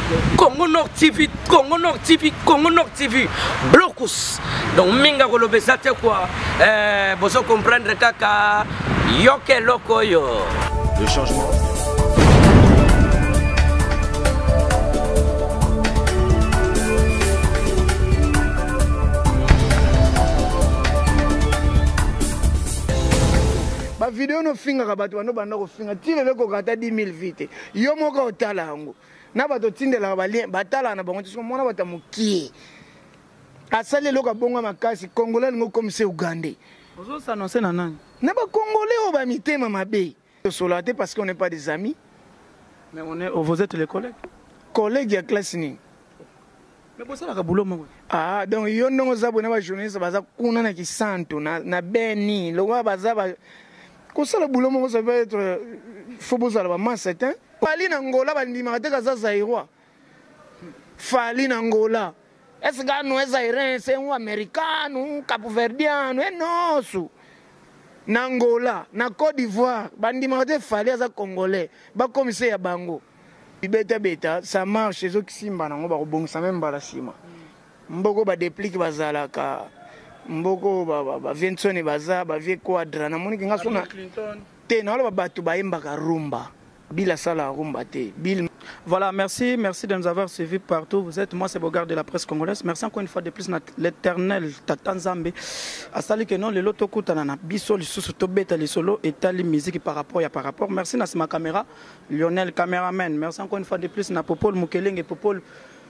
Congo Nord TV, Congo Nord TV, Congo Nord TV, blocus. Donc minga kolobe ça te quoi? Vous comprendre kaka yoke loko yo. Le changement. Ba vidéo no finga kabatu bano banda ko finga tilele ko kata 10 000 vite. Yo moko otala yango. Na bato tindela batala na bango tiso mona batamukie. Asale loka bonga makasi Congolais ngo comme c'est Ougandais. Ozo s'annoncer na nani? Na ba Congolais o ba mitema mabe. Solaté parce qu'on n'est pas des amis. Mais vous êtes les collègues. Collègues ya classe ni. Mais pour ça la boulot mo. Ah donc yo ndongo za bona ba journaliste baza kuna na kisanto na Beni. Loka baza ba ko sala boulot mo ça va être faut bozala ba mansetin. Fali na Angola bandima te kaza Zaïrois. Fali na Angola. Est-ce que nous Zaïriens c'est un américain ou capoverdiano et non sou. Na Angola, na Côte d'Ivoire, bandima te fali aza congolais, ba commissaire ya bango. Beta ça marche chez eux qui simba nango ba kobongisa même bala sima. Mboko ba déplique bazalaka. Mboko ba Vincent baza ba vie quadra na moni kinga sona te na ba batu ba yembaka rumba. Bila sala rumba te. Bil. Voilà, merci de nous avoir suivis partout. Vous êtes, moi c'est Bogard de la presse congolaise. Merci encore une fois de plus l'éternel Tata Nzambe. Asali que non le loto kutanana biso lisusu to beta le solo et tali musique par rapport. Merci na ma caméra Lionel cameraman. Merci encore une fois de plus na Popol Mukelenge Popol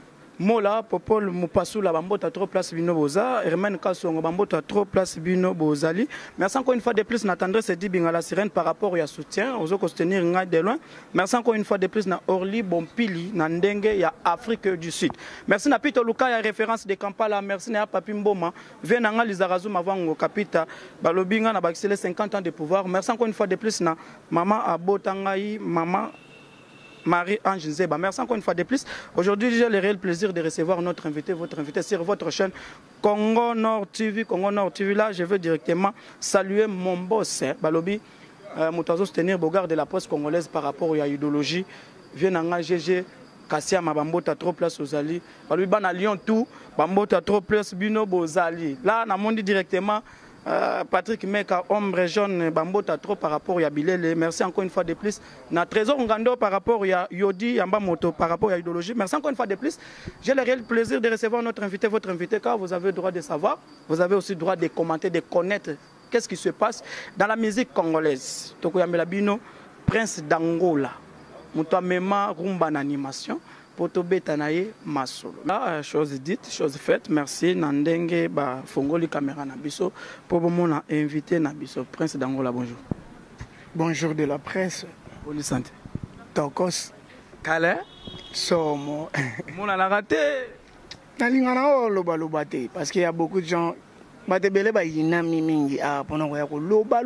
Mola, Popol Mupasula, Bambota trop place Bino Boza, Herman Kassongo, Bambota trop place Bino Bozali. Merci encore une fois de plus, Natandre se dit bien la sirène par rapport à soutien, aux autres soutenir de loin. Merci encore une fois de plus, na Orly Bompili, Nandenge, ya Afrique du Sud. Merci na Pito Luka, ya référence de Kampala, merci na Papi Mboma, Venanga Lizarazoum avant au Kapita, Balobinga, na Baxele 50 ans de pouvoir. Merci encore une fois de plus, na Maman Abotangaï, Maman Marie-Ange Nzeba. Merci encore une fois de plus. Aujourd'hui, j'ai le réel plaisir de recevoir notre invité, votre invité sur votre chaîne Congo Nord TV. Congo Nord TV, là, je veux directement saluer mon boss, Balobi, Moutazo soutenir Bogard de la presse congolaise par rapport à l'idéologie. Vienanga GG, Kassia Mabambota trop place aux Ali. Balobi, Bana Lyon tout, Bambota trop place Bino Bozali. Là, on a dit directement. Patrick Meka, ombre jaune, Bambota trop par rapport à Bilele. Merci encore une fois de plus. Na Trésor Ngando par rapport à Yodi, Yamba Moto par rapport à idéologie. Merci encore une fois de plus. J'ai le réel plaisir de recevoir notre invité, votre invité, car vous avez le droit de savoir. Vous avez aussi le droit de commenter, de connaître qu'est-ce qui se passe dans la musique congolaise. Tokoyamela Bino, Prince d'Angola. Moutoua Mema, Rumba en animation. Potobetanaye Masolo. Là, chose dite, chose faite. Merci. Nandenge, ba Fongoli caméra Nabiso. Pour mon invité Nabiso. Prince d'Angola, bonjour. Bonjour de la presse. Bonne santé. Tokos. Calais. Somo. Mon a raté. Nalingana loba te parce qu'il y a beaucoup de gens. Batebele ba yinami mingi a pendant ko loba.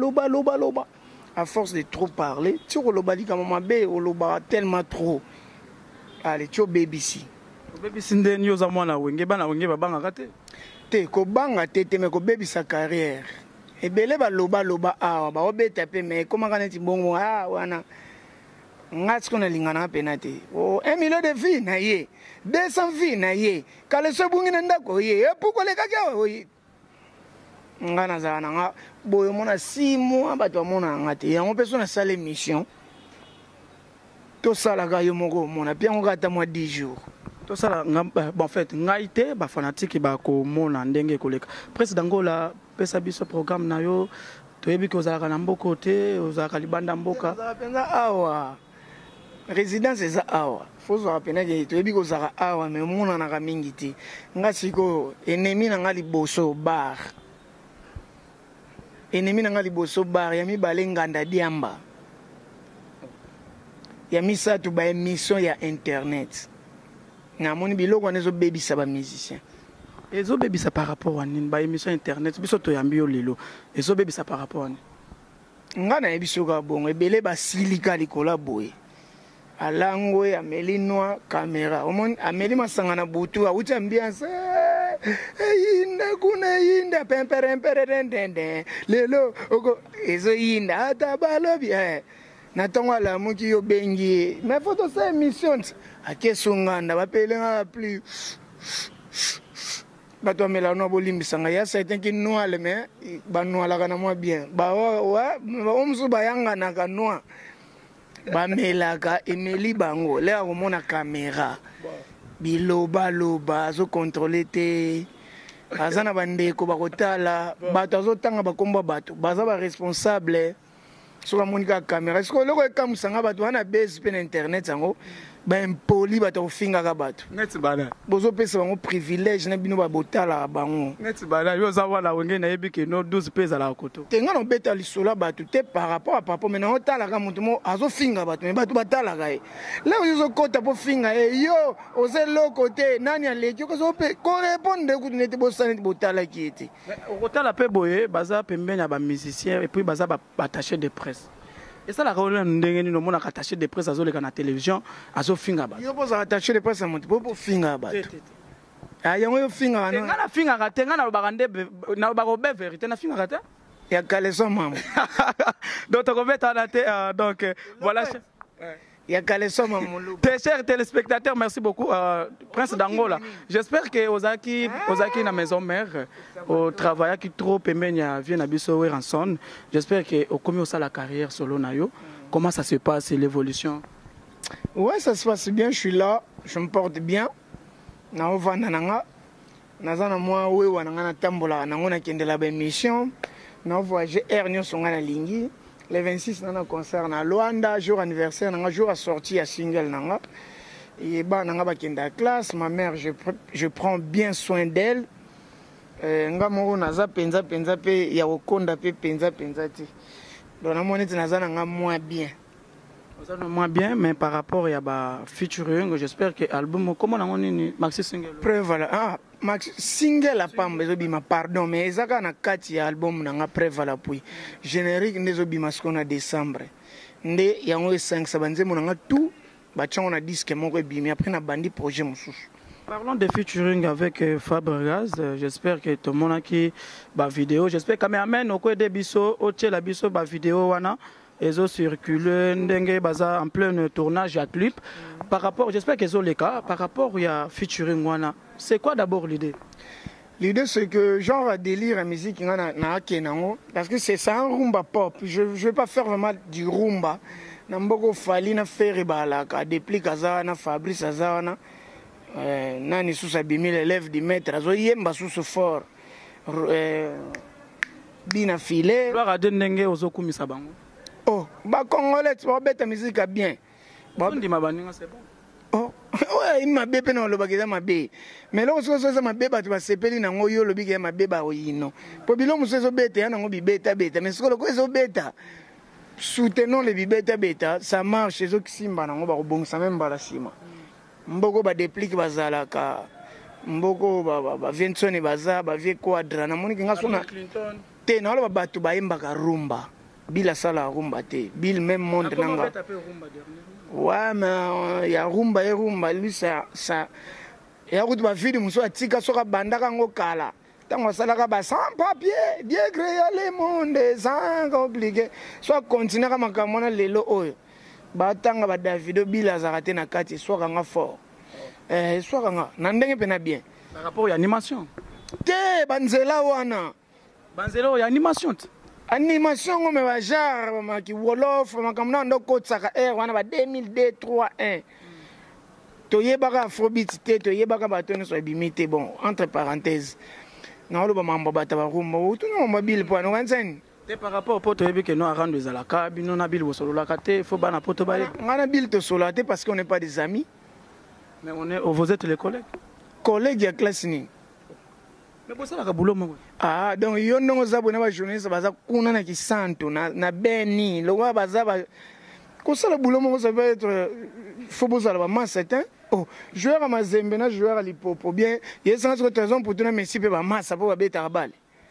À force de trop parler, tu loba li comme mabe loba tellement trop. Allez, tu BBC. BBC ndé nyo za mwana wenge bana wenge babanga kate. Te ko banga te me ko baby sa carrière. E bele ba loba ah ba obeta pe me comment kana ti bongo ah wana. Ngats kona lingana penate. Oh 1 million de filles na ye. 200 filles na ye. Kale so bungi nda ko ye. E pourquoi le kaka oyi. Ngana za na nga boyo mona 6 mois ba to mona ngate. Ya on personne ça l'émission. Tout ça là gayo moko mona bien on gata moi 10 jours. Tout ça là bon en fait ngaité ba fanatique ba ko mona ndenge koleka. Presse d'Angola pesa biso programme na yo toyebi ko za kana mboko te ozaka libanda mboka. Za penza awa. Résidence eza awa. Faut zo apena ke toyebi ko za awa mais mona na ka mingi te. Ngasiko ennemi na ngali boso bar. Ennemi na ngali boso bar ya mi balenganda diamba. Ya misa tu ba émission ya internet. Na moni biloko nezo baby sa ba musicien. Ezo baby sa par rapport à nin ba émission internet biso to yambi yo lelo. Ezo baby sa par rapport à ni. Ngana ebiso ka bongo ebele ba silika likola boye. Alango ya melinoa caméra. Omoni ameli masangana butu a uta ambiance. Yinda kuna yinda pemperemperendende. Lelo oko ezo yinda atabalobi na ntongo alamuki yo bengi mais faut tosala émission akeso nganda bapelenga plus bato amela no bolimbisanga ya certain ki noile mais banoalaka na mwa bien baomusu bayanganaka noa bamelaka emeli bango leka komona kamera bilobaloba azokontrole te aza na bandeko bakotala bato azotanga bakomba bato baza baresponsable soki amoni kaka kamera soki oloko ekamusanga bato wana base mpe na internet yango baimpoli bato akofingaka bato neti bana bozopesa bango privilège na bino babotalaka bango neti bana yo oza wana wenge nayebi ke no 12 mpe ezalaka koto te nga na obeta lisolo ya bato te par rapport a papa me nango otalaka moto mo azofinga bato me bato batalaka ye leo ozokota mpo finga ye yo oza eloko te nani aleki okozope korépondre kutu neti bosala neti botalaki ye te okotala mpe boye baza pembeni ya bamusicien epuis baza bataché de presse esalaka olona ndenge nini omonaka attaché de presse azoleka na télévision azofinga bato yo bozala attaché de presse ya moto po bofinga bato yango yo fingaka nga nafingaka te nga nalobaka nde nalobaka obe vérité nafingaka te ya kaleso mama donc tokobeta wana te donc voilà ya kaleso mama tes chers téléspectateurs merci beaucoup Prince d'Angola j'espère que ozaki na maison mère au travail qui trop pembeni ya vie na biso Ranson j'espère que okomi osala carrière solo na yo comment ça se passe l'évolution ouais ça se passe bien je suis là je me porte bien na ovanda nanga naza na mwa wewa nanga natambolaka nango nakendela baémission na voyager air nyonso nga na lingi le 26 nana concert na Luanda jour anniversaire nanga jour à sortie à single nanga et ba nanga bakenda classe ma mère je prends bien soin d'elle nga moko naza penza pe ya kokonda pe penza te donc namoni te naza nanga moins bien moins bien mais par rapport à ba featuring j'espère que album comment nango nini maxi single prévala maxi single a pamba ezobima pardon mais ezaka na kati ya album nanga prévala puis générique nde ezobima siko na décembre nde yango esangisa banzembo nanga tout batiango na disque moko ebimi après na bandi projet mosusu. Parlons de featuring avec Fabregas, j'espère que tout le monde a qui ba vidéo, j'espère que amen au coin de biso, au la biso ba vidéo wana ezo circuler ndenge baza en plein tournage à clip. Par rapport, j'espère que les cas par rapport à featuring wana, c'est quoi d'abord l'idée? L'idée c'est que genre à délire à musique na kenango parce que c'est ça un rumba pop. Je vais pas faire vraiment du rumba. Namboko fali na faire balaka depuis kaza na Fabrice Azana. Nani sous abimi l'élève du maître azo yemba sous fort bina filé gloire à ndenge ozokumisa bango oh ba congolais ba beta musique bien ba ndima baninga c'est bon oh ouais il m'a bébé non lo bakeza mabe mais lo so so mabe ba ba sepeli nango yo lo bige mabe ba oyino po bilo muso beta ya nango bibeta beta mais siko lo ko zo beta soutenons les bibeta beta ça marche ezo kisimba nango ba kobongisa même bala sima mboko ba déplique bazalaka mboko ba Vincent baza ba vie quadra na moni kinga sona te na lo ba batu ba yembaka rumba bila sala rumba te bil même monde nanga ouais mais ya rumba lui ça ya kutu ba vidi muso atika soka bandaka ngo kala tango salaka ba sans papier bien créé le monde sans compliqué soit continuer kama kamona lelo oyo batanga ba Davido bila zakate na kati soka nga fort soka nga na ndenge pena bien par rapport à animation te banzela wana banzela ya animation animation ngome ba genre maki wolof makamna ndo kotsaka wana ba 2002 3 to yebaka afrobeat te to yebaka batone so bimite bon entre parenthèses na lo ba mamba bata ba rumba utu no mobile po no kanzani. Et par rapport au poteau, il y a un de Zalaka, il y a un bil au solo, il faut pas un poteau. On a un bil au solo parce qu'on n'est pas des amis. Mais vous êtes les collègues. Collègues, il y a classe ni. Mais pour ça, il y a boulot. Ah, donc il y a un abonné à journaliste, il y a un qui santo, na beni, le roi bazaba. Comme ça, le boulot, ça va être. Faut que ça masse, oh, joueur à Mazembe, joueur à l'Hippopo, bien, il y a sans raison pour tenir mes sipes à masse, ça va être à balle.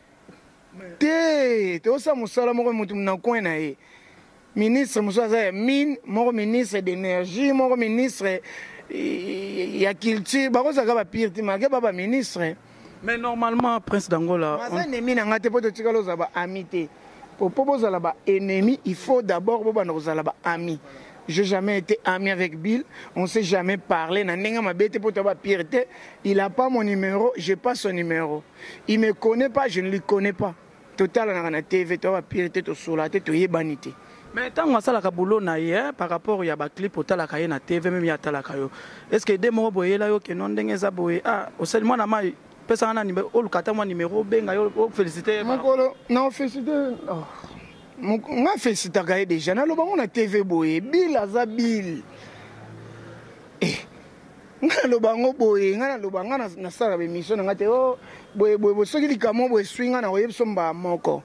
te osa musala moko mutu na coin na ye ministre musaza mine moko ministre d'énergie moko ministre ya culture bakozaka ba pire te make ba ministre mais normalement Prince d'Angola maza nemi na ngate poto tikalo za ba amité Pour bozala ba ennemi, il faut d'abord bozala ba ami. J'ai jamais été ami avec Bill, on s'est jamais parlé. Il n'a pas mon numéro, j'ai pas son numéro. Il me connaît pas, je ne lui connais pas. Total on a na TV, tu vas pire to sola, tu es banité. Mais tant que ça la boulot na par rapport à ba clip au tala na TV même ya tala kayo. Est-ce que des mots boye là yo que non ndenge za boye ah au seul moi na mai pesa na numéro o lukata moi numéro benga yo féliciter. Makolo non féliciter. Nga félicitaka ye déjà nalobango na TV boye Bill aza Bill nga nalobango boye nga nalobanga nasala bemission na nga te o boye soki likamo boye swinga na oyebiso mba moko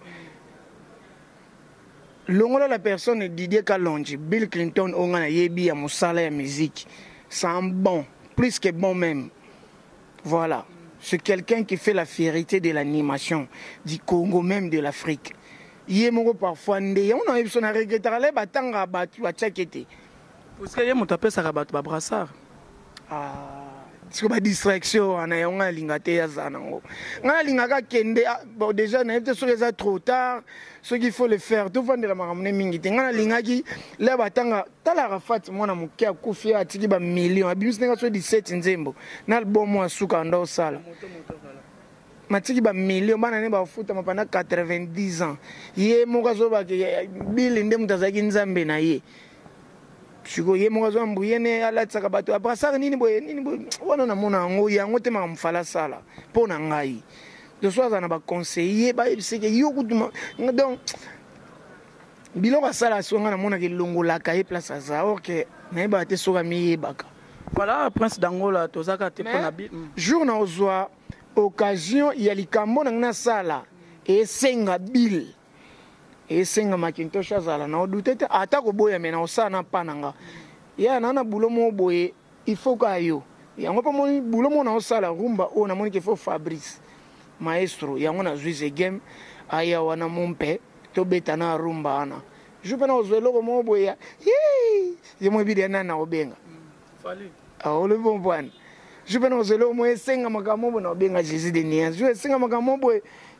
longola la personne Didier Kalonji Bill Clinton o nga na yebi ya mosala ya musique c'est un bon plus que bon même voilà c'est quelqu'un qui fait la fierté de l'animation du Congo même de l'Afrique. Yé moko parfois ndé on a eu son regrettar les batanga batu a tchakete parce que yé mon tapé ça rabat ba brassard c'est ba distraction ana yonga lingate ya zanango ngana lingaka kende bon déjà na été sur les trop tard ce qu'il faut le faire tout vendre la maramne mingi te ngana lingaki les batanga tala rafat mona muke akufi atiki ba million abimus nga so 17 nzembo na album wa suka ndo sala matiki ba million bana ne ba futa mapana 90 ans ye moka zo ba ke Bill nde mutazaki nzambe na ye siko ye moka zo mbuye ne ala tsaka bato après ça nini boye wana na mona ngo yango te makamfala sala pona ngai de soir na ba conseiller ba ebiseke yo kutuma donc biloko sala songa na mona ke longola ka e place za OK na ba te soka mi baka voilà prince d'Angola tozaka te pona bi jour na ozwa occasion ya likambo na sala et senga Bill et senga Macintosh azala na odutete ata ko boya mena osana pananga ya nana bulomo boye il faut ka yo yango pa moni bulomo na osala rumba o na moni ke faut Fabrice maestro yango na zuize game aya wana mompe to betana rumba ana je pena ozwelo ko mo boya ye mo bidi na obenga fali a le bon point. Je vais nous aller au moins 5 ans makambo na benga Jésus de Nias. Je 5 ans makambo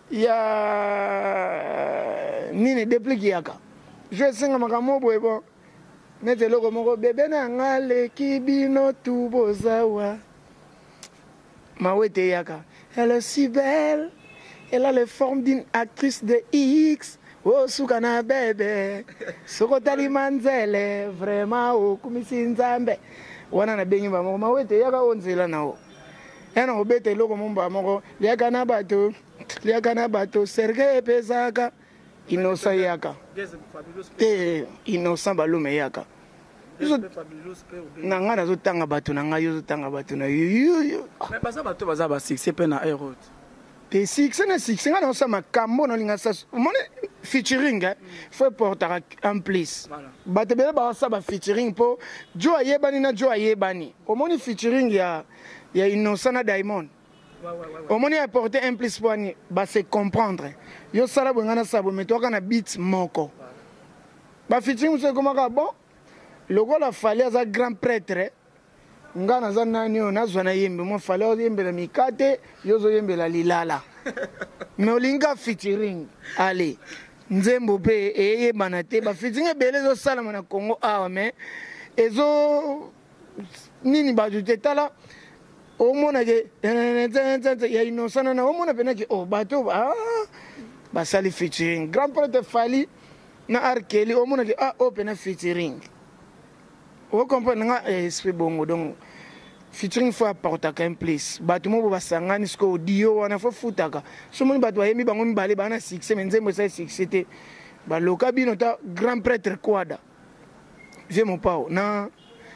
ya nini dépliquer yaka. Je 5 ans makambo bon. Nete loko moko bébé na ngale kibino tubozawa. Mawete yaka. Elle est si belle. Elle a les formes d'une actrice de X. Oh sukana bébé. Sokotali manzele vraiment o kumisinzambe. Wana na bengi ba moko mawete yaka onzela nao ena obete loko mumba moko liaka na bato Serge pesaka inosa yaka inosa balume yaka na ngana zo tanga bato na ngayo zo tanga bato na yo mais baza bato baza ba succès pe na aérote te six na six ngana osama kambo na linga sa mone featuring faut porter en plus bato bele ba sa ba featuring po jo ayebani na jo ayebani omoni featuring ya Innocent na Diamond omoni apporter un plus pour ni ba se comprendre yo sala bongana sabo metoka na beat moko ba featuring se komaka bon lokola fali aza grand prêtre ngana za nani ona zwana yembe mo fali yembe la mikate yozo yembe la lilala mais olinga featuring allez nzembo pe eye banate ba featuring bele zo sala na Congo awa mais ezo nini ba tala o mona ke ya Innocent na o mona pena ke o bato ba sali featuring grand prêtre fali na Arkeli o mona ke o pena featuring. Vous comprenez, c'est bon, donc featuring faut apporter un place. Batumo bo basangani sko audio wana faut futaka. Somo batu ayemi bango mbale bana succès menzembo ça succès ba loka bino ta grand prêtre kwada. Viens mon pao na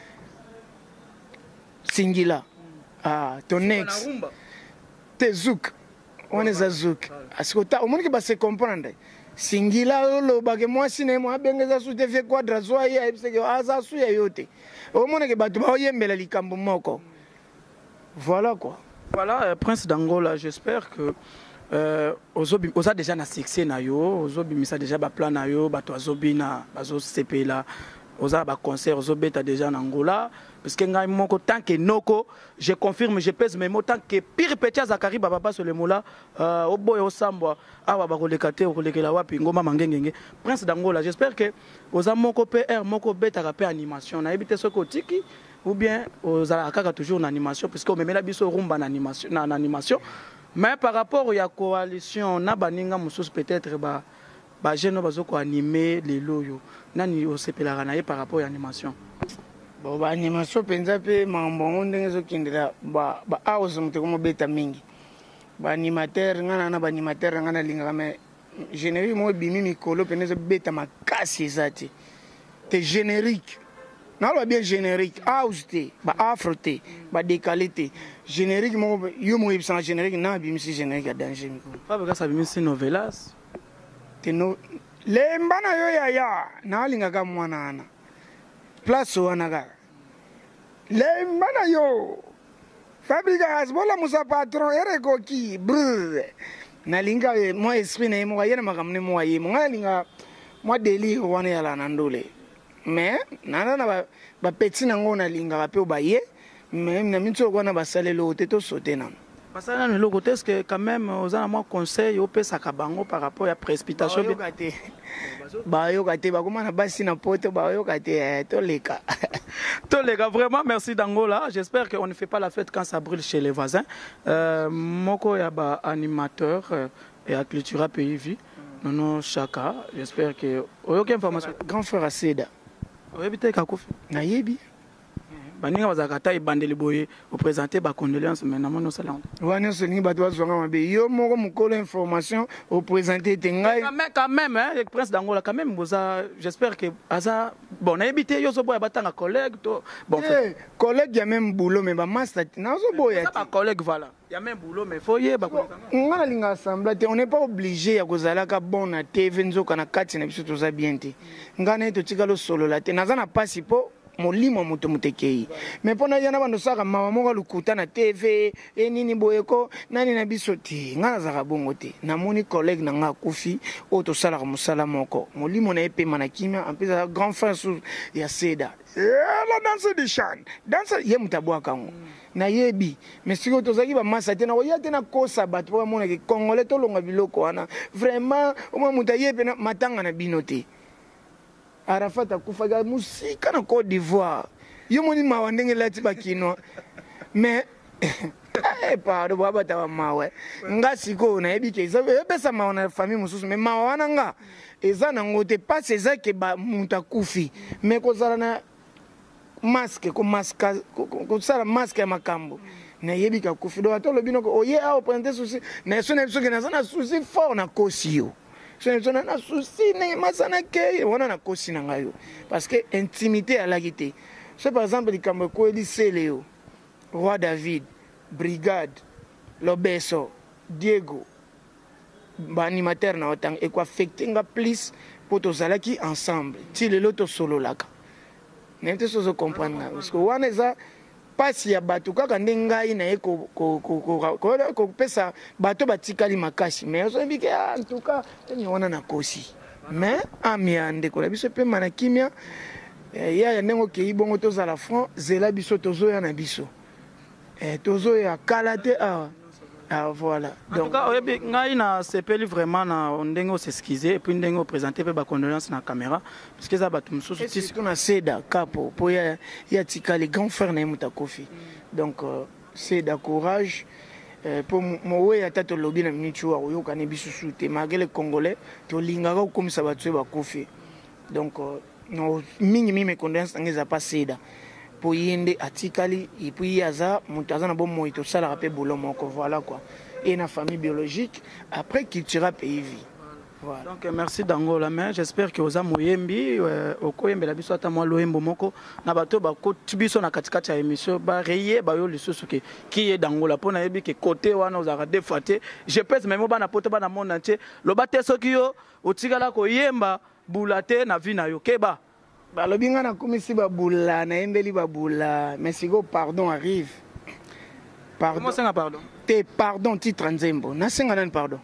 Singila. Ton ex. Te zouk. On est à zouk. Asko ta o moni ke ba se comprendre. Singila lo bage moi cinéma bengeza sous te fait quadra zoa ya ebseke aza su ya yote o mona ke batu ba yembela likambo moko voilà quoi voilà prince d'Angola j'espère que oza déjà na succès na yo ozobi misa déjà ba plan na yo bato azobina bazo sepela aux a concert aux beta déjà en Angola parce que ngai moko tant que noko je confirme je pèse mes mots tant que pire petit Zakari baba sur le mola au boy au sambwa awa ba kolekate o kolekela wapi ngoma mangengenge prince d'Angola j'espère que aux a moko PR moko beta ka pe animation na ebité soko tiki ou bien aux a kaka toujours en animation parce que memela biso rumba en animation mais par rapport à la coalition na baninga mususu peut-être ba jeune bazoko animer les loyo nani osepelaka na ye par rapport à l'animation. Bon ba animation penza pe mambo ndenge zokindira ba house muteko mobeta mingi ba animateur ngana na ba animateur ngana linga mais générique mo bimi mikolo peneza beta makasi ezati te générique na ba bien générique house te ba afro te ba décalité générique mo yo mo ibsa générique na bimi si générique à danger mikolo pas parce que ça bimi si novelas teno lemba na yo yaya na linga ka mwanana place wana ka lemba na yo fabrikas bola musa patron ere koki brr na linga mo esprit na mo yena makamne mo ayi mo linga mo deli wana yala na ndole mais nana na ba petit na ngona linga pe obaye mais na mitso kwana basalelo te to sauter na parce que le côté est que quand même aux a moi conseil au pesa kabango par rapport à précipitation ba yo kate ba kuma na basi na poto ba yo kate to leka vraiment merci d'Angola j'espère qu'on ne fait pas la fête quand ça brûle chez les voisins moko ya ba animateur et à culture pays vie non chaka j'espère que aucune information grand frère Seda oyebite kakufi na yebi baninga bazakata ibandeli boye au présenter ba condoléances mais namono sala wana so ni bato bazonga mabe yo moko mukolo information au présenter tengai quand même hein le prince d'Angola quand même boza j'espère que aza bon na ebité yo so boya batanga collègue to bon fait collègue ya même boulot mais ba master na so boya ba collègue voilà il y a même boulot mais faut y ba ngana linga assemblée on n'est pas obligé ya kozala ka bon na TV nzoka na kati na biso toza bien te ngana to tikalo solo la te naza na pasi po molimo moto mutekei mais pona yana bando saka mama moko lukuta na TV e nini boyeko nani na biso ti ngana zaka bongo te na moni collègue na nga kufi o to sala musala moko molimo na epe manakimia en plus grand frère sous ya Seda la danse de chan danse ye mutabwa kango na yebi mais siko to zaki ba masa te na oya te na kosa bat po mona ke congolais to longa biloko wana vraiment o mo mutaye pe na matanga na binote Arafat akufaga musika na Côte d'Ivoire yo moni mawandenge lati bakino mais pardon baba tawa mawe nga siko na ebike zabe pesa mawana famille mususu mais mawana nga eza na ngote pas eza ke ba muta kufi mais ko zala na masque ko maska ko sala masque ya makambo na yebika kufi do atolo binoko oye a prendre souci na sona biso ke na sana souci fort na kosio je na souci ne masana ke wana na kosi na ngayo parce que intimité à la guité c'est par exemple likambo ko lycée Léo Roi David Brigade Lobeso Diego ba animateur na otang et quoi affecter nga plus pour to zalaki ensemble ti le loto solo laka nente so comprendre parce que wana za pasi ya bato kaka ndengai na eko ko pesa bato batikali makasi mais so bike en tout cas ni wana na kosi mais amiande ko la biso pe mana kimia ya ndengo ke ibongo to za la front zela biso tozo ya na biso tozo ya kalate voilà donc en tout cas oyebi ngai na sepeli vraiment na ndengo s'excuser et puis ndengo présenter pe ba condoléances na caméra parce que ça bato mususu ti na Seda capo po ya tikali grand frère na muta kofi donc Seda courage pour mowe ya tato lobby na minute wa yoka ne bisusu te malgré les congolais to lingaka comme ça ba tue ba kofi donc no mingi mes condoléances ngeza pas Seda pour yende atikali et puis yaza mutaza na bon moito sala rapé bolo moko voilà quoi et na famille biologique après qui tira pays vie voilà donc merci d'Angola mais j'espère que oza moyembi okoyembe la biso ata moi loembo moko na bato ba ko tibiso na katikati ya émission ba reye ba yo lisusu ke qui est d'Angola pona yebi ke côté wana ozaka défaté je pèse même ba na poto ba na monde entier lo ba te soki yo otikala ko yemba bulate na vie na yo keba balobi nga na komisi babula na yembeli babula mais siko pardon arrive pardon comment c'est pardon te pardon titre nzembo na senga nani pardon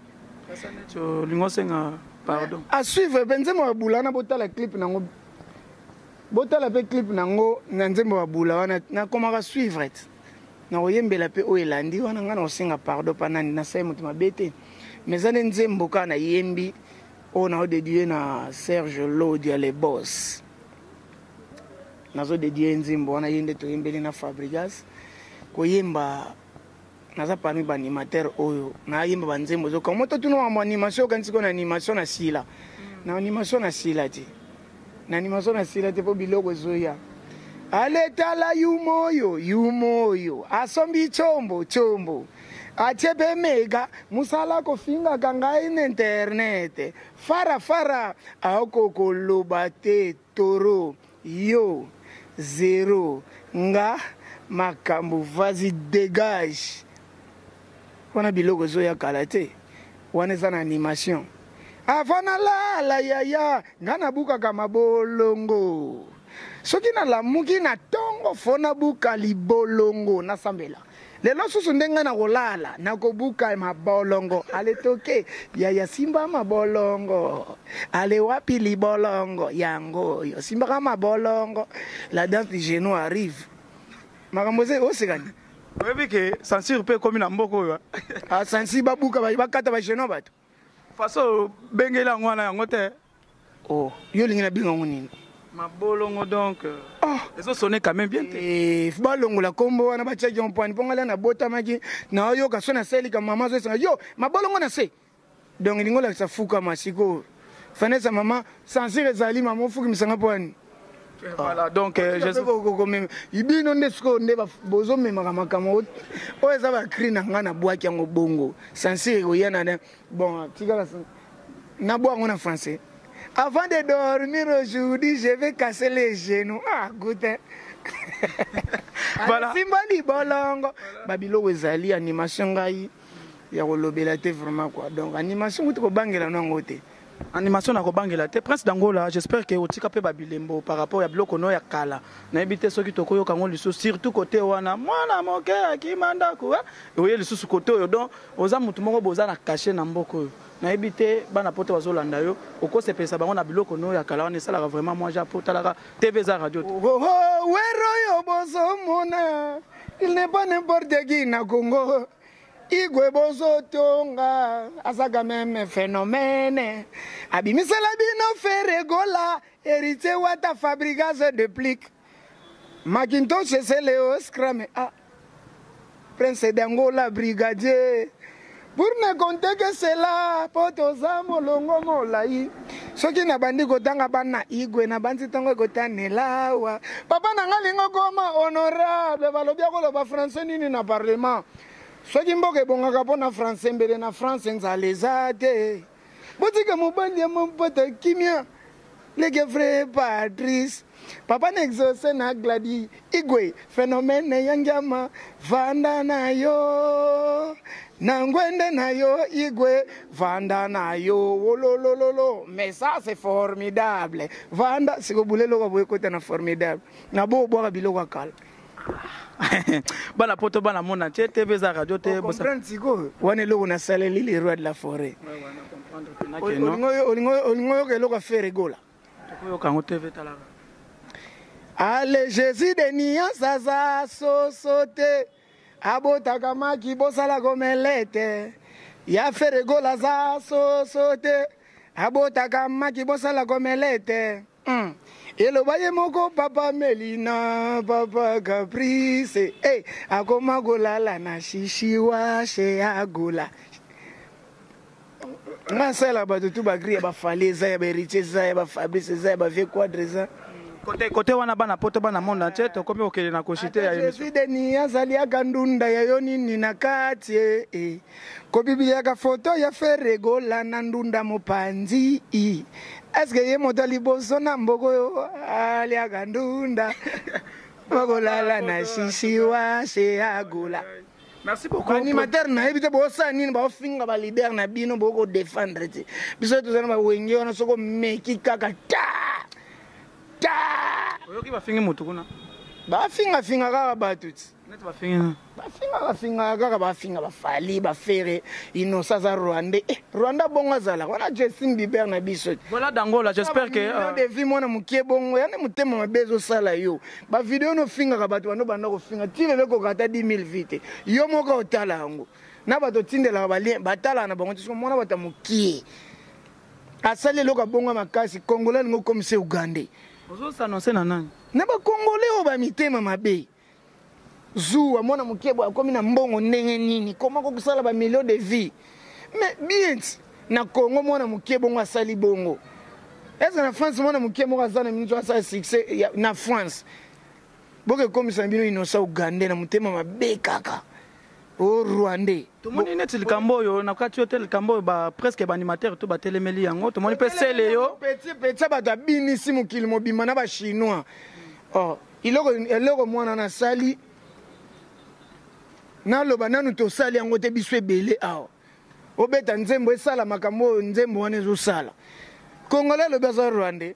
lingo senga pardon à suivre benzemo babula na botala clip nango botala pe clip nango na nzembo babula wana nakomaka suivre ete nakoyembela pe oyo elandi wana ngai nakosenga pardon panani nasai moto mabe te mais eza nde nzembo kaka nayembi oyo naodedie na Serge Lodia le boss nazodedie nzembo wana ye nde toyembeli na Fabrigas koyemba naza parmi baanimateur oyo nayemba banzembo zoka moto tuna wa animation okanisi ko na animation na sila na animation na sila te na animation na sila te po biloko ezoya aletala yumoyo asombi chombo achepe mega musala kofinga kanga in internet fara akokoloba te toro yo zero nga makambo vas-y dégage wana biloko zoya kala te wana eza na animation avana la yaya nga nabukaka mabolongo soki nalamuki na tongo fo nabuka libolongo nasambela lelo susu ndenga na kolala nakobuka mabolongo ale toke yaya simba mabolongo ale wapi libolongo yango yo simba ka mabolongo la danse du genou arrive makambo ze osekani oyebi ke censure mpe ekomi na mboka oyo asansi babuka bakata bageno bato faso bengeli yango wana yango te yo olingi na bingango nini mabolongo donc ezosone quand même bien te balongola kombo wana batiaki mpwani mpo ngali nabotamaki naoyoka so nasalika mama azoesenga yo mabolongo na se donc elingi olakisa fukama sikoyo fanesa mama censure ezali mama ofukimisanga mpwani voilà donc ibino nde sikoyo nde bozomemaka makambo oyo eza bakri na ngai nabwaki yango bongo censure ekoya na bon tikala nabwa yango na français. Avant de dormir aujourd'hui, je vais casser les genoux. Ah, goûte. Voilà. Simbali bolongo. Babilo wezali animation ngai ya kolobela te vraiment quoi. Donc animation kuti ko bangela nango te. Animation na ko bangela te. Prince d'Angola, j'espère que otika pe babilembo par rapport ya biloko no ya kala. Na ebite soki tokoyo kango liso surtout côté wana mwana moke akimanda ko. Oye liso côté oyo donc oza mutu moko boza na cacher na mboko. Na ebite bana poto bazolanda yo okose pesa bango na biloko no ya kala wana sala vraiment moi j'apporte la TV za radio wero yo bozo mona il n'est pas n'importe qui na Congo igwe bozo tonga asaka même phénomène abimisala bino feregola hérité wata fabrication de plique Macintosh c'est Léo Scram Prince d'Angola brigadier. Pour ne compter que cela, potoza molongo molai. Soki na bandi kotanga bana igwe na bandi tango kotanela wa. Papa na ngalingo koma honorable balobia ko loba français nini na parlement. Soki mboke bongaka pona français mbele na France nzaleza te. Botika mobandi ya mpota kimia. Leke frère Patrice. Papa n'exauce na gladi igwe phénomène yangama vanda na yo. Nangwende na yo igwe vanda na yo wololololo mais ça c'est formidable vanda siko bulelo ko boye côté na formidable na bo boka biloko kala bana poto bana mona te TV za radio te bosa comprendre siko wane loko na saleli les rois de la forêt ouais na comprendre olingo ke loko faire gola to kango TV talaka ale Jésus de nia sasa sosote abotaka maki bosala komelete ya feregola za sosote abotaka maki bosala komelete eloba ye moko papa Melina papa Caprice akoma kolala na shishiwa she agola ngasala bato tu bagri ya bafale za ya beritier za ya bafabrice za ya bavie quadre za Côté wana bana poto bana monde entier to komi okele na koshite ya émission. Je suis Denis azali akandunda ya yoni ni na kati ko biblia ka photo ya feregola na ndunda mopanzi est-ce que ye moto liboso na mboko yo ali akandunda bakolala na shishiwa she agola. Merci beaucoup. Animateur na ebite bo sa nini ba finga ba leader na bino boko défendre te biso to zana ba wenge wana soko meki kaka ta oyoki bafingi mutu kuna bafinga kaka bato ti bafinga kaka bafinga bafali bafere Innocent za Rwanda Rwanda bongo azala wana Justin Bieber na biso voilà dangola j'espère que de vie mwana mukie bongo yane mutema mabezo sala yo ba video no finga ka bato bano banda ko finga tile leko kata 10,000 vite yo moko otala yango na bato tindela ba lien batala na bango tiso mwana bata mukie asale loka bongo makasi Congolais ngo comme c'est Ougandais ozo s'annoncer na nani na ba Congolais o ba mitema mabe Zou mwana mukie bo akomi na mbongo ndenge nini koma ko kusala ba millions de vie mais bien na Congo mwana mukie bongo asali bongo est-ce que na France mwana mukie moko azana minute asa succès na France boke comme ça bino Innocent Ougandais na mutema mabe kaka o Rwandais to moni neti likambo yo na kati hotel likambo ba presque ba animateur to ba telemeli yango to moni pe sele yo petit ba ta binisi mukili mobima na ba chinois oh iloko mwana na sali na loba nanu to sali yango te biso ebele awa obeta nzembo esala makambo nzembo wana ezosala Congolais lobi aza Rwandais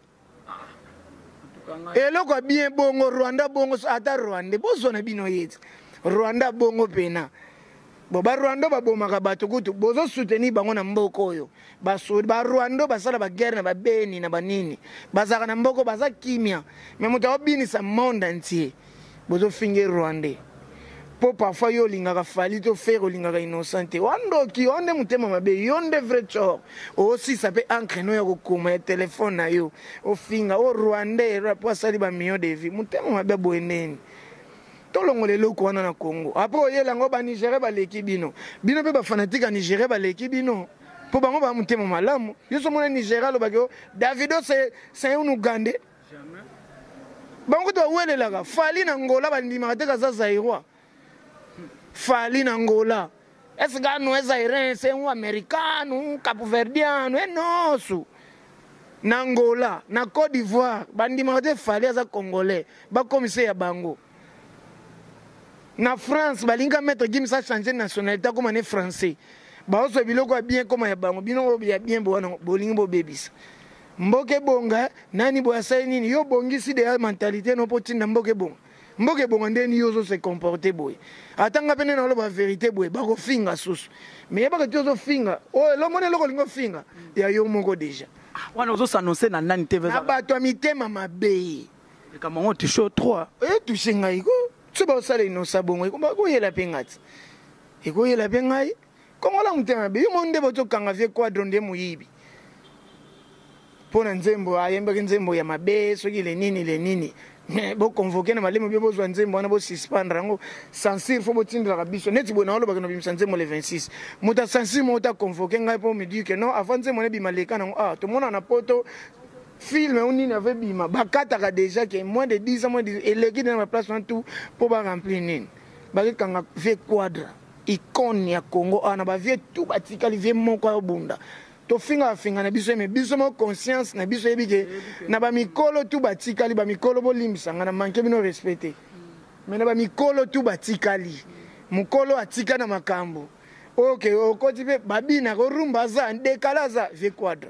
eloko bien bongo Rwanda bongo ata Rwandais bozwa na bino yeti Rwanda bongo pena bo ba Rwanda babomaka bato kutu bozo soutenir bango na mboko oyo ba Rwanda basala ba guerre na ba beni na banini bazaka na mboko baza kimia mais moto obinisa monde entier bozo finge Rwandais po parfois yo lingaka fali to faire lingaka Innocent wandoki onde mutema mabe yonde vrai chor aussi ça peut encre no ya kokoma ya téléphone na yo o finga o Rwandais rapport sali ba millions de vie mutema mabe boeneni tolongo lelo ko wana na Congo après oyela ngo ba Nigeria ba leki bino pe ba fanatique à Nigeria ba leki bino po bango ba mutema malamu yo so mona Nigeria lo bagyo Davido c'est un Ougandais jamais bango to welela ka fali na ngola ba ndima te ka za Zairwa Fali na Angola. Est-ce que nous sommes c'est un Américain, un Capo-Verdiano, et non, na Angola, na Côte d'Ivoire, bandi mate Fali aza Congolais, ba commissaire ya bango. Na France, balinga mettre Gimsa changer nationalité comme on est français. Ba oso biloko bien comme ya bango, bino bien bolingo bebis. Mboke bonga, nani bo asai nini, yo bongisi de mentalité no potinda mboke bonga. Mboke bonga ndeni yozo se comporter boy atanga pene na loba vérité boy bako finga susu mais baka tozo finga oh lo mone loko lingo finga ya yo moko déjà wana ozo s'annoncer na nani TV za bato mitema mabe kama on te show 3 tu singa iko tu ba sala Innocent bongo ko yela pengati iko yela pengai kongola mutema be yo monde boto kanga vie quadron de muyibi pona nzembo ayembe nzembo ya mabe soki le nini bo convoquer na malemo bien besoin nzembo wana bo suspendre rango censure faut botindra ka biso neti bona lo bakano bimisa nzembo le 26 muta censure muta convoquer ngai po me dire que non avant nzembo ne bimaleka nango to mona na poto film on ni avait bima bakata ka déjà que moins de 10 ans moins de eleki dans ma place en tout pour ba remplir nini bakanga vie quadra icône ya Congo ana ba vie tout batikali vie moko ya bunda to finga na biso me biso mo conscience na biso ebike na ba mikolo tu batikali ba mikolo bolimbisanga na manke bino respecter mais na ba mikolo tu batikali mukolo atika na makambo okay okoti pe babina ko rumba za ndekalaza ve quadra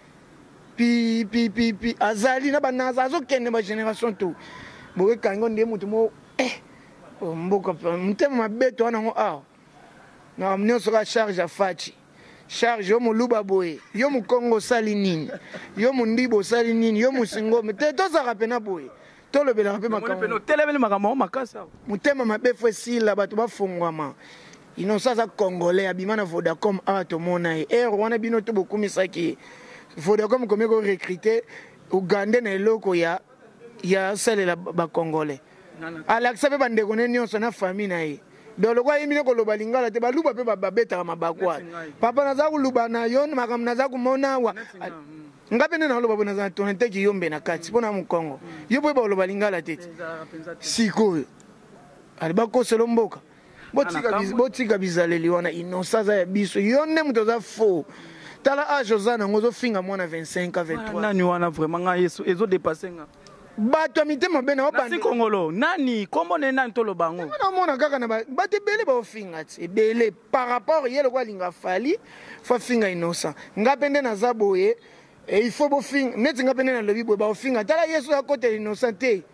pi azali na banaza azokende ba génération tout boke kango nde mutu mo mboka mutema mabeto wana ngo na amnyo soka charge a fachi charge yo muluba boye yo mukongo sali nini yo mundibo sali nini yo musingome te tozaka pena boye tolobela pe makambo telemeli makambo makasa mutema mabefu esila bato bafungwama Innocent za Congolais abima na Vodacom to mona wana bino to bokumisaki Vodacom komeko recruter Ougandais na eloko ya salela ba Congolais Alexa pe bande kone nyonso na famille na ye dolo kwa yimine ko loba lingala te baluba pe babeta mabakwa papa naza kuluba na yo makam naza kumona wa ngape na loba bona za tonete ki yombe na kati pona mu Congo yo pe ba loba lingala tete siko aliba ko selomboka botika bizaleli wana Innocent za biso yonne mutoza fo tala age zana ngozo finga mwana 25 23 nani wana vraiment nga yesu ezo dépasser nga bato mitema bena obandi Congolo nani kombo ne nani tolo bango na mona kaka na bato bele ba ofinga ti bele par rapport yele kwa linga fali fa finga Innocent ngapende na zaboye il faut bo finga neti ngapende na lobi bo ba ofinga tala yesu ya kote Innocent te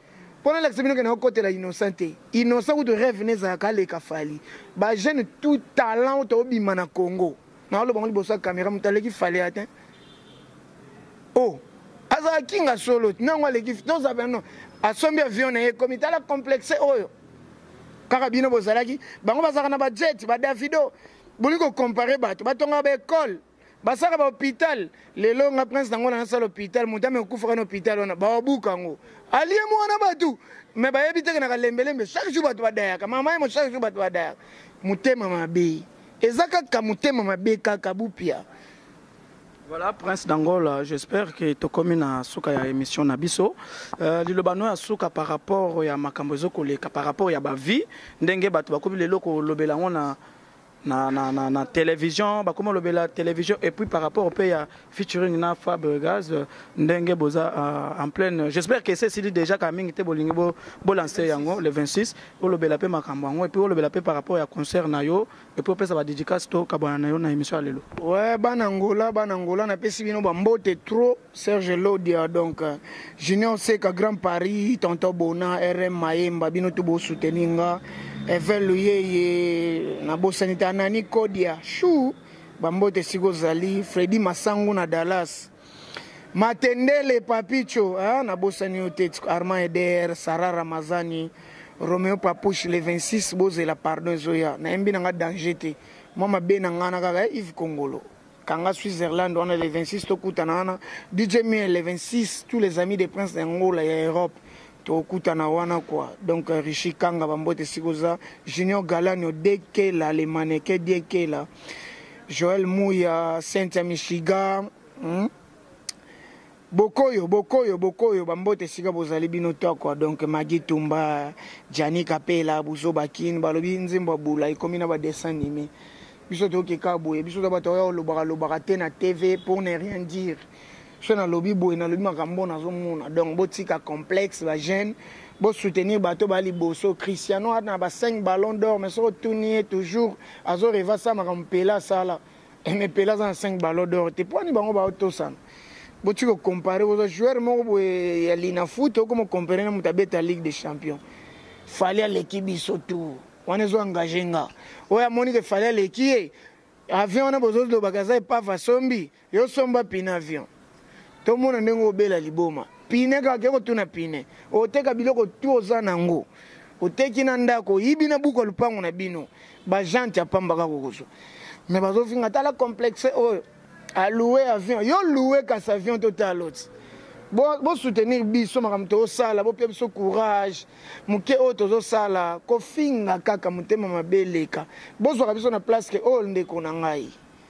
Pendant l'examen que nous côté la innocente, innocent ou de rêve n'est à Kale Kafali. Bah jeune tout talent au bimana Congo. Na le bon libosa caméra mutale qui fallait atteindre. Oh, aza kinga solo, na ngwa l'équipe nous avons non. A sombi avion na comité la complexe oyo. Karabino bozalaki, bango bazaka na ba jet, ba Davido. Boliko comparer bato, batonga ba école. Basaka ba hôpital, les longs prince nango na salle hôpital, mutame okufa na hôpital ona ba obukango. Alié mwana batu, mais ba yebite na kalembelembe chaque jour batu badayaka, mama mo chaque jour batu badayaka. Mutema mabe. Ezaka ka mutema mabe kaka bupia. Voilà, Prince d'Angola, j'espère que tu as na suka ya émission Nabiso. Lilobano ya suka par rapport ya makambozo koleka, par rapport ya ba vie, ndenge batu bakobi lelo ko lobela na télévision, bah comment la télévision et puis par rapport au pays featuring na Fabregas ndenge boza en pleine. J'espère que c'est déjà quand même été bolingi bo lancer yango le 26 pour le belape makambo yango et puis le belape par rapport à concert na yo et puis ça va dédicace to kabana na yo na émission lelo. Ouais, banangola na pesi bino ba mbote trop Serge Lodia donc Junior Seka Grand Paris, Tonton Bona, RM Maemba bino to bo souteninga. Eveluye na bosanita nani Kodia Chou bambote siko zali Freddy Masangu na Dallas Matendele Papicho na bosani ote Armand Eder Sarah Ramazani Romeo Papouche le 26 boze la pardon zoya na embi nga danger te mama be na ngana kaka Yves Kongolo Kanga Switzerland on est le 26 to kutana DJ Miel le 26 tous les amis des princes d'Angola et Europe Tokutana wana quoi donc Rishi Kanga bambote sikoza Junior Galano Dekela les mannequins Dekela Joël Mouya Saint Michiga Bokoyo bambote sika bozali bino to quoi donc Magi Tumba Jani Kapela Buzo Bakin balobi nzemba bula ikomina ba dessin animé biso to ke kaboye biso ba to lobaka te na TV pour ne rien dire. Je na lobby boy na lobby makambo na zomona donc botika complexe ba jeune bo soutenir bato bali boso Cristiano na ba 5 ballons d'or mais so tourner toujours azo reva ça makampela sala et me pela za 5 ballons d'or te poni bango ba auto sana botiko comparer aux joueurs mo boy ya lina foot comme comparer na mutabeta Ligue des Champions fallait l'équipe surtout on est engagé nga oya moni que fallait l'équipe avion na bozo do bagaza pas va sombi yo somba pina avion. Tout le monde est au bel liboma. Pine ka keko tuna pine. O teka biloko tu oza nango. O teki na ndako ibina buko lupango na bino. Ba janti apamba ka kokoso. Mais bazo finga tala complexe o a louer avion. Yo louer ka sa avion total l'autre. Bo soutenir biso makamto sala, bo biso courage. Muke o tozo sala, ko finga kaka mutema mabeleka. Bo zo biso na place ke o ndeko na ngai.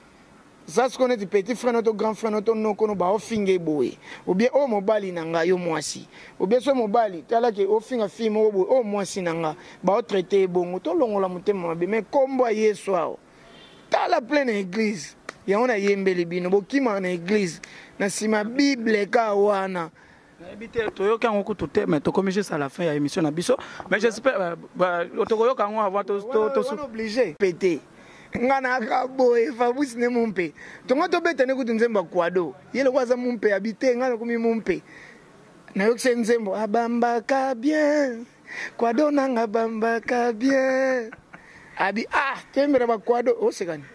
Ça ce qu'on est petit frère notre grand frère notre non kono ba ofinge boy ou bien o mobali nanga yo mwasi ou bien so mobali tala ke ofinga film o mwasi nanga ba o traiter bongo to longola mutema mabe mais kombo yeso ao tala pleine église ya ona yembeli bino bokima na église na sima bible ka wana habiter toyoka ngoko tout mais to comme juste à la fin ya émission na biso mais j'espère otokoyoka ngo avant to obligé péter ngana kaboy Fabrice ne mumpe tonga to beta ne kutunzemba kwado yele kwaza mumpe habiter ngana kumi mumpe na yokse nzembo abamba ka bien kwado nanga bamba ka bien abi tembera ba kwado osekani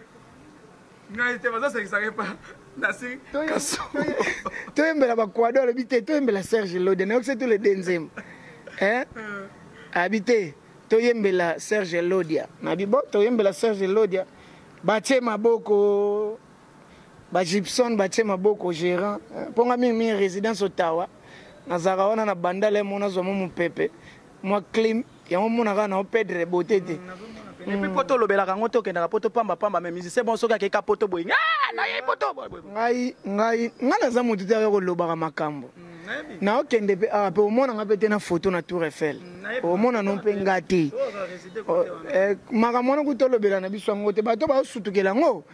ngaite baza sekisake pa nasi kaso tembera ba kwado habiter tembera Serge Lode na yokse tous les denzem habiter toyembela Serge Lodia na bibo toyembela Serge Lodia batie maboko ba Gibson batie maboko gérant ponga mi résidence Ottawa nazaka wana na bandale mona zo mu pepe moi clim ya mona kana o pedre botete et puis poto lobela kango to kenda poto pamba mais musicien bon soka ke kapoto boy na ye poto ngai ngana za mutu te ko lobaka makambo na okende pe pe omona nga pete na photo na Tour Eiffel omona no pe ngati makamona kutolobela na biso ngo te bato ba sutukela ngo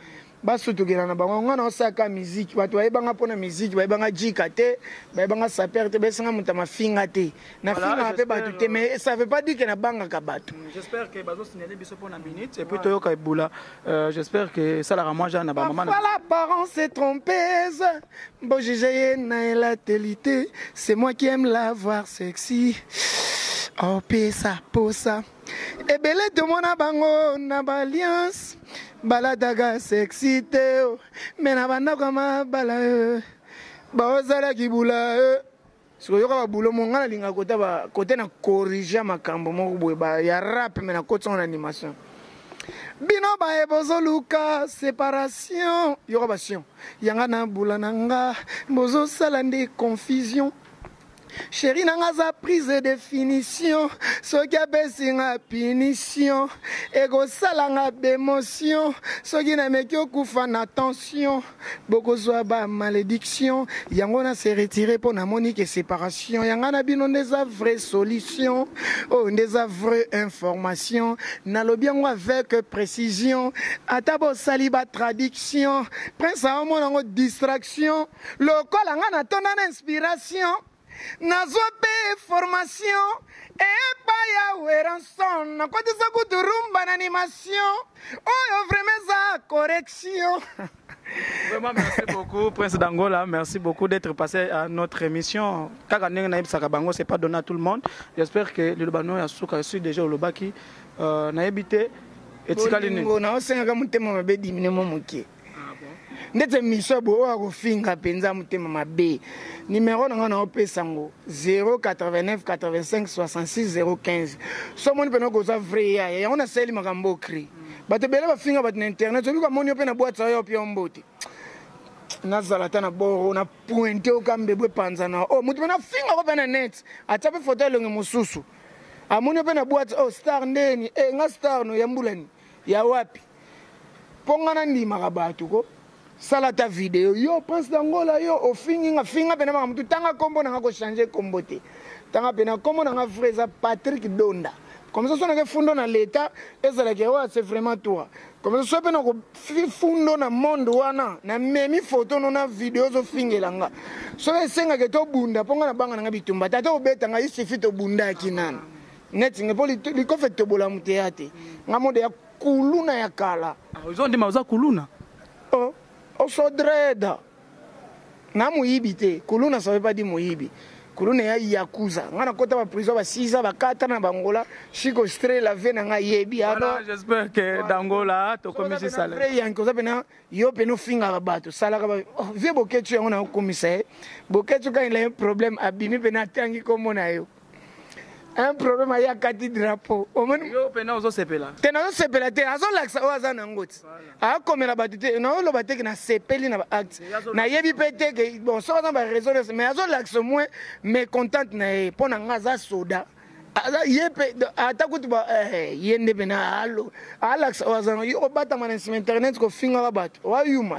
basutukela na bango ngana osaka musique bato bayebanga mpona musique bayebanga jika te bayebanga saper te besenga moto mafinga te na finga mpe bato te mais ça veut pas dire que na bangaka bato. J'espère que bazosignaler biso mpona minute et puis toyoka ebula. J'espère que esalaka mwa ja na bamama. L'apparence est trompeuse, bon jugé na la télité, c'est moi qui aime la voir sexy. Oh pesa posa ebele tomona bango na balliance baladaga sexy te me na bandako mabala baozalaki bula sikoyoka babulo monga na linga kote na corrige makambo moko boye ya rap me na kotsonga na animation bino baye bozoluka séparation yoka basion yanga na bula nanga bozosala nde confusion. Chérie nanga za prise de définition soki apesi nga punition ekosalanga bémotion soki nameki okufa na tension bokozwa ba malédiction yango na se retire mpo namoni ke séparation yanga na bino nde eza vraie solution oyo nde eza vraie information nalobi yango avec précision ata bosali batraduction prince aomona yango distraction lokola nga natonda na inspiration nazwa pe formation epa ya weranson nakotisa kuturumba na animation oyo vraiment za correction. Vraiment, merci beaucoup, Prince d'Angola. Merci beaucoup d'être passé à notre émission. Kakaning Naïb Sakabango, c'est pas donné à tout le monde. J'espère que le Lobano a su déjà au Lobaki. Naïbité et Tikaline. Ndete misobo oyo akofinga mpenza motema mabe numéro nanga na opesa ngo 089 85 66 015 somoni pena koza vrai ya yango na seli makambo okri bato bele bafinga bato na internet obi kamoni yo pe na boîte sa yo pe ombote nazala ta na boro na pointe okambe bwe panzana oh mutu pena finga ko pena net atape photo elonge mosusu amoni yo pe na boîte oh star ndeni nga star no ya mbulani ya wapi pongana ndima bato ko salata vidéo yo Prince d'Angola yo ofinga finga pena mama mutu tanga kombo na ko changer kombo te tanga pena kombo na frère Patrick Donda comme ça sonaka fundo na l'état ezala ke wa c'est vraiment toi comme ça pena ko fundo na monde wana na memi photo no na vidéo zo fingelanga so esenga ke to bunda ponga na banga na bitumba tata obeta nga isifi to bunda kinana net ngepoli liko fait to bola muteate ngamode ya kuluna ya kala ozondi maza kuluna oh osodreda na muyibi te kuluna ça veut pas dire muyibi kuluna ya yakuza ngana kota ba prison ba 6 ba 4 na bangola chiko stre la vena nga yebi alors j'espère que d'Angola to komisi sala vrai yanko zapena yo peno finga ba bato sala ka ba vie boketu yango na komisa boketu ka il a un problème abimi pena tangi komona yo un problème à yakati drapeau yo pena ozo sepela tena ozo sepela te azo laksa oza na ngoti a komela batite na lo bateke na sepeli na acte na yebi pete ke bon so na ba raison mais azo laksa moins mais contente na pona ngaza soda yepe atakuti ba yende bena allo alax oza yo bata man internet ko finga ba bato wa yumat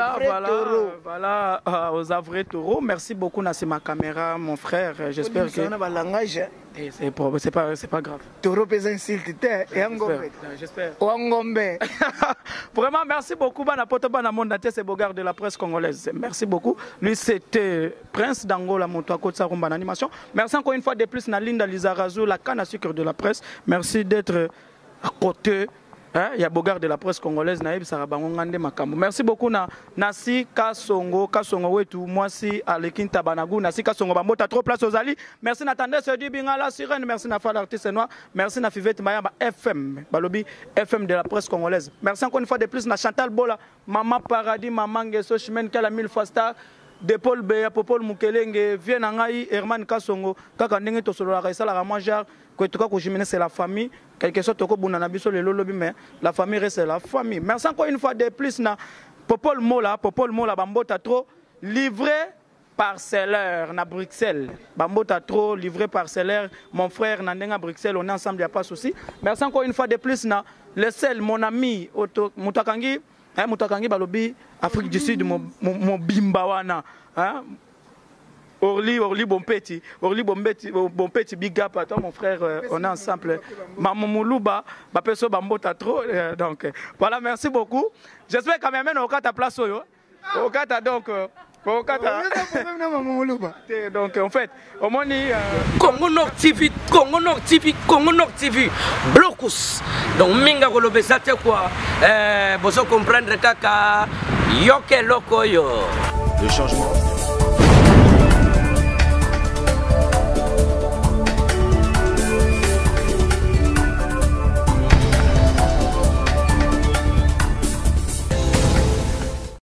voilà aux vrais taureaux. Merci beaucoup na c'est ma caméra mon frère, j'espère que on a langage c'est pas grave. Taureau pesa insulte et ngombe j'espère ngombe. Vraiment merci beaucoup bana poto bana monde entier c'est Bogard de la presse congolaise. Merci beaucoup. Lui c'était Prince d'Angola Moto Kotsa Rumba animation. Merci encore une fois de plus na Linda Lizarazo la canne à sucre de la presse. Merci d'être à côté. Il y a Bogard de la presse congolaise Naïb Sarabangongande Makambo. Merci beaucoup na Nasi Kasongo wetu moi si Alekinta Banagou Nasi Kasongo Bambota trop place aux Ali. Merci Nathalie Sedi Bingala Sirène, merci na Fal artiste noir, merci na Fivette Mayamba FM, Balobi FM de la presse congolaise. Merci encore une fois de plus na Chantal Bola, Maman Paradis, Maman Ngeso Chimène Kala 1000 fois star. De Paul Beya, Popol Mukelenge, Vienangai, Herman Kasongo, Kaka Ndenge Tosolo la Sala Ramanjar, Kotoka Kojimene c'est la famille, quelque chose Toko Bunanabiso le lobby mais la famille reste la famille. Merci encore une fois de plus na Popol Mola Bambota trop livré parcellaire na Bruxelles. Bambota trop livré parcellaire, mon frère Nandenga Bruxelles, on est ensemble, il n'y a pas de souci. Merci encore une fois de plus na le sel mon ami Mutakangi. Mutakangi balobi Afrique du Sud mo bimba wana Orly Bompeti, Bompeti, big up à toi mon frère, on est ensemble. Maman Moulouba, Bapeso Bambota trop, donc voilà, merci beaucoup. J'espère quand même au ta place au Kata donc. Donc en fait, au moins Congo Nord TV, Congo Nord TV, Congo Nord TV, Blocus. Donc minga kolobe ça te quoi, bozo comprendre kaka yoke loko yo. Le changement.